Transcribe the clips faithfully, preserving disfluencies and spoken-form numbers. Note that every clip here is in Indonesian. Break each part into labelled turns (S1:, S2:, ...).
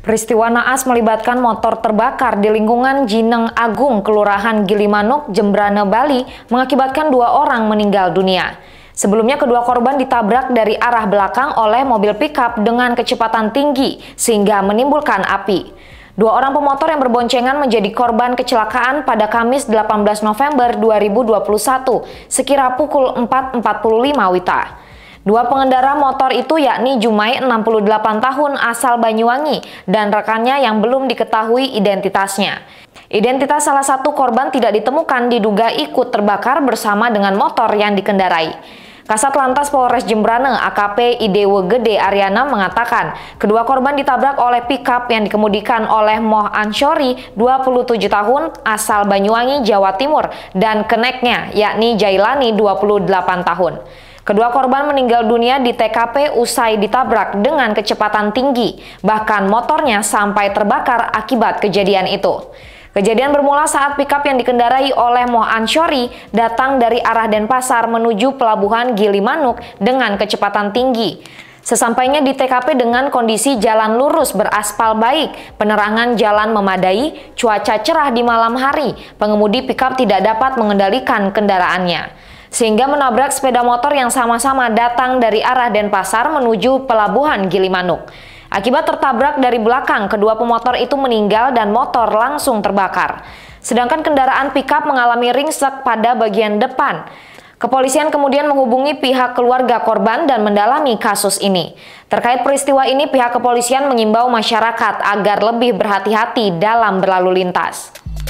S1: Peristiwa naas melibatkan motor terbakar di lingkungan Jineng Agung, Kelurahan Gilimanuk, Jembrana, Bali, mengakibatkan dua orang meninggal dunia. Sebelumnya kedua korban ditabrak dari arah belakang oleh mobil pickup dengan kecepatan tinggi sehingga menimbulkan api. Dua orang pemotor yang berboncengan menjadi korban kecelakaan pada Kamis delapan belas November dua ribu dua puluh satu sekira pukul empat empat puluh lima W I B T. Dua pengendara motor itu yakni Jumai enam puluh delapan tahun asal Banyuwangi dan rekannya yang belum diketahui identitasnya. Identitas salah satu korban tidak ditemukan, diduga ikut terbakar bersama dengan motor yang dikendarai. Kasat Lantas Polres Jembrana A K P Idewe Gede Aryana mengatakan kedua korban ditabrak oleh pickup yang dikemudikan oleh Moh Ansyori dua puluh tujuh tahun asal Banyuwangi, Jawa Timur dan keneknya yakni Jailani dua puluh delapan tahun. Kedua korban meninggal dunia di T K P usai ditabrak dengan kecepatan tinggi, bahkan motornya sampai terbakar akibat kejadian itu. Kejadian bermula saat pickup yang dikendarai oleh Moh Ansyori datang dari arah Denpasar menuju pelabuhan Gilimanuk dengan kecepatan tinggi. Sesampainya di T K P dengan kondisi jalan lurus beraspal baik, penerangan jalan memadai, cuaca cerah di malam hari, pengemudi pickup tidak dapat mengendalikan kendaraannya, sehingga menabrak sepeda motor yang sama-sama datang dari arah Denpasar menuju pelabuhan Gilimanuk. Akibat tertabrak dari belakang, kedua pemotor itu meninggal dan motor langsung terbakar. Sedangkan kendaraan pickup mengalami ringsek pada bagian depan. Kepolisian kemudian menghubungi pihak keluarga korban dan mendalami kasus ini. Terkait peristiwa ini, pihak kepolisian mengimbau masyarakat agar lebih berhati-hati dalam berlalu lintas.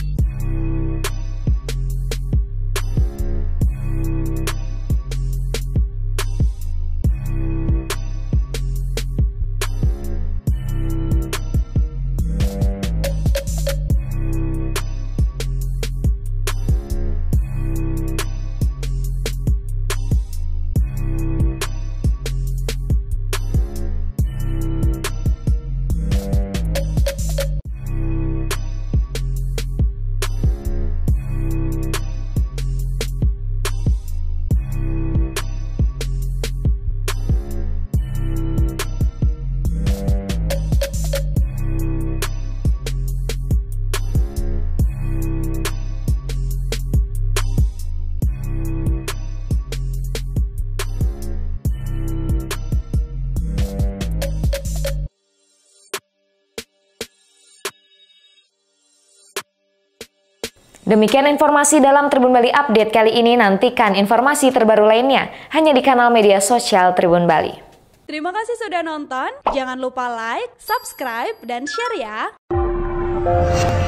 S1: Demikian informasi dalam Tribun Bali Update kali ini. Nantikan informasi terbaru lainnya hanya di kanal media sosial Tribun Bali.
S2: Terima kasih sudah nonton. Jangan lupa like, subscribe, dan share ya.